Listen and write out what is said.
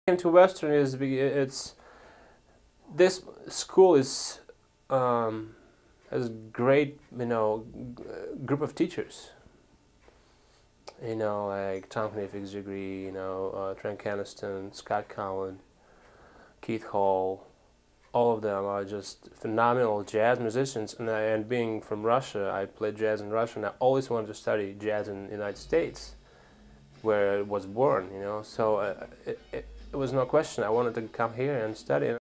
Into Western is this school is has a great group of teachers. Like Tom Kniffig's degree, Trent Caniston, Scott Cowan, Keith Hall. All of them are just phenomenal jazz musicians. And being from Russia, I played jazz in Russia, and I always wanted to study jazz in the United States, where it was born. So it was no question. I wanted to come here and study.